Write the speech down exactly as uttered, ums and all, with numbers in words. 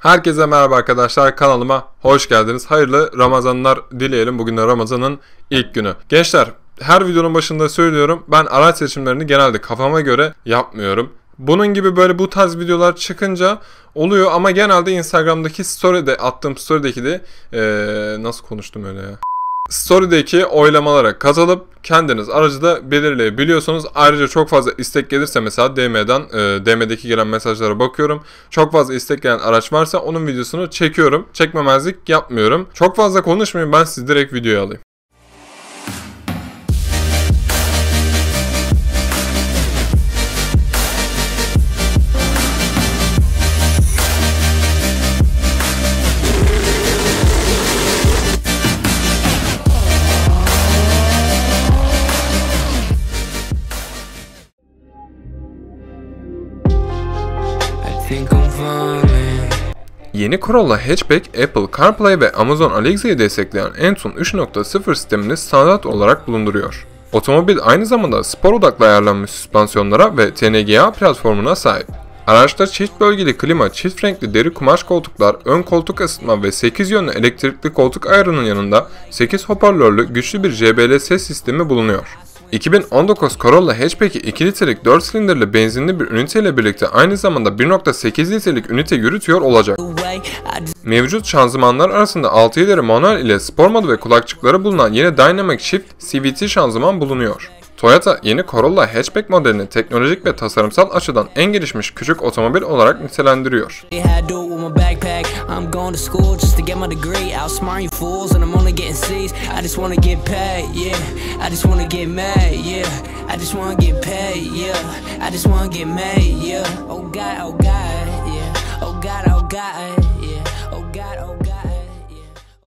Herkese merhaba arkadaşlar, kanalıma hoş geldiniz. Hayırlı Ramazanlar dileyelim. Bugün de Ramazan'ın ilk günü. Gençler, her videonun başında söylüyorum, ben araç seçimlerini genelde kafama göre yapmıyorum. Bunun gibi böyle bu tarz videolar çıkınca oluyor ama genelde Instagram'daki story'de attığım story'deki de ee, nasıl konuştum öyle ya. Story'deki oylamalara katılıp kendiniz aracı da belirleyebiliyorsunuz. Ayrıca çok fazla istek gelirse mesela D M'den, e, D M'deki gelen mesajlara bakıyorum. Çok fazla istek gelen araç varsa onun videosunu çekiyorum. Çekmemezlik yapmıyorum. Çok fazla konuşmayayım, ben sizi direkt videoya alayım. Yeni Corolla Hatchback, Apple CarPlay ve Amazon Alexa'yı destekleyen Entune üç nokta sıfır sistemini standart olarak bulunduruyor. Otomobil aynı zamanda spor odaklı ayarlanmış süspansiyonlara ve T N G A platformuna sahip. Araçta çift bölgeli klima, çift renkli deri kumaş koltuklar, ön koltuk ısıtma ve sekiz yönlü elektrikli koltuk ayarının yanında sekiz hoparlörlü güçlü bir J B L ses sistemi bulunuyor. iki bin on dokuz Corolla Hatchback'i iki litrelik dört silindirli benzinli bir üniteyle birlikte aynı zamanda bir nokta sekiz litrelik ünite yürütüyor olacak. Mevcut şanzımanlar arasında altı ileri manuel ile spor modu ve kulakçıkları bulunan yeni Dynamic Shift C V T şanzıman bulunuyor. Toyota yeni Corolla Hatchback modelini teknolojik ve tasarımsal açıdan en gelişmiş küçük otomobil olarak nitelendiriyor.